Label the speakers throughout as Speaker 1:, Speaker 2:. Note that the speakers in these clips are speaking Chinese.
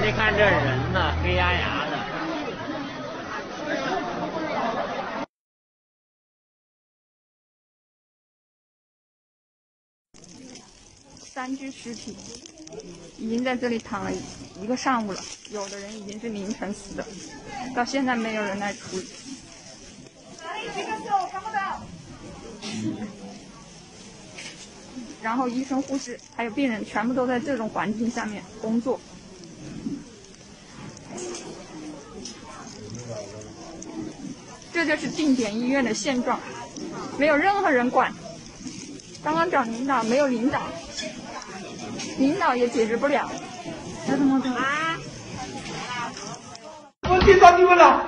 Speaker 1: 你看这人呐，黑压压的。
Speaker 2: 3具尸体已经在这里躺了一个上午了，有的人已经是凌晨死的，到现在没有人来处理。然后医生、护士还有病人全部都在这种环境下面工作。这就是定点医院的现状，没有任何人管。刚刚找领导，没有领导，领导也解决不了。那怎么办啊？
Speaker 3: 我去找你们了。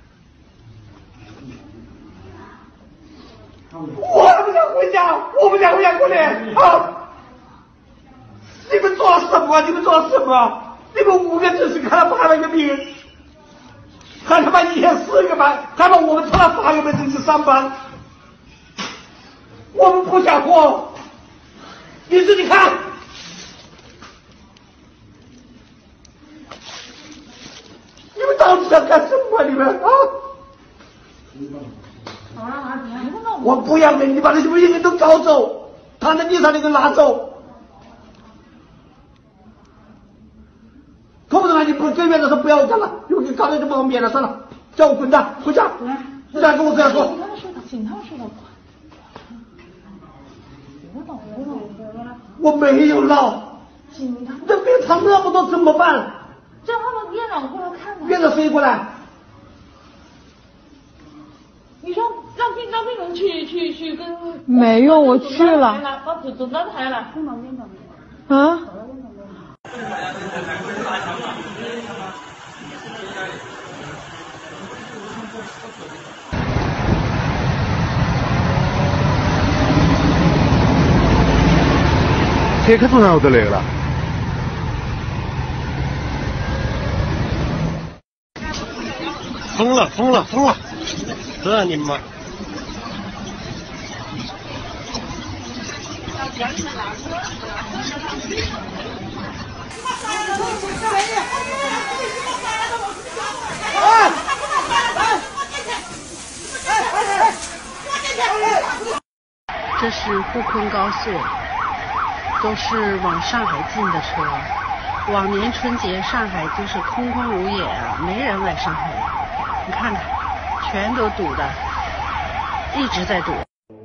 Speaker 3: 我不想回家，我不想回家过年啊！你们做了什么？你们做了什么？你们5个只是看了8万个病，还他妈1天4个班，还把我们成了8个门诊去上班，我们不想活。你自己看，你们到底想干什么？你们啊！我不要命！你把那些病人都搞走，躺在地上你给拿走，可不能你不给面子说不要干了，又给搞得这么面了，算了，叫我滚蛋回家！你再跟我这样说。我没有闹，这病躺那么多怎么办？
Speaker 4: 叫他们院长过来看看。
Speaker 3: 院长飞过来。
Speaker 4: 你说让病人去跟。
Speaker 5: 没用，我去了。
Speaker 4: 把总单抬来。
Speaker 5: 啊？
Speaker 6: 车开从哪都来了。疯了！这你妈！
Speaker 5: 这是沪昆高速，都是往上海进的车。往年春节上海就是空空如也啊，没人来上海。你看看，全都堵的，一直在堵。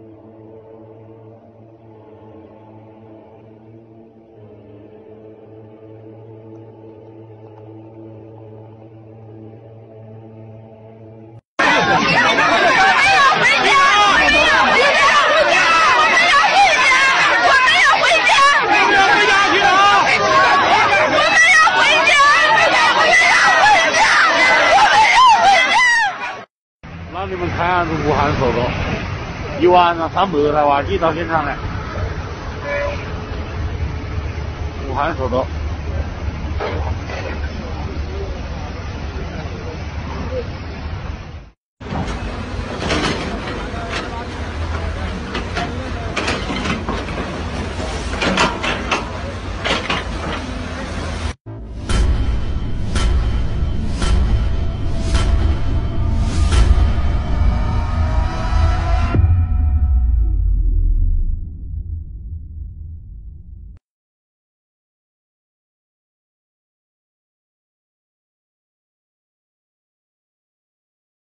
Speaker 1: 你们看下子武汉说的，一晚上300台挖机到现场来，武汉说的。